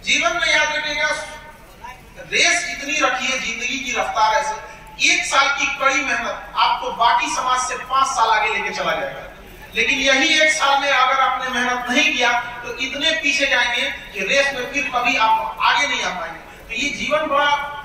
जीवन में याद रखिएगा, रेस इतनी रखिए जिंदगी की रफ्तार ऐसे, 1 साल की कड़ी मेहनत आपको बाकी समाज से 5 साल आगे लेके चला जाएगा। लेकिन यही 1 साल में अगर आपने मेहनत नहीं किया तो इतने पीछे जाएंगे कि रेस में फिर कभी आप आगे नहीं आ पाएंगे। तो ये जीवन बड़ा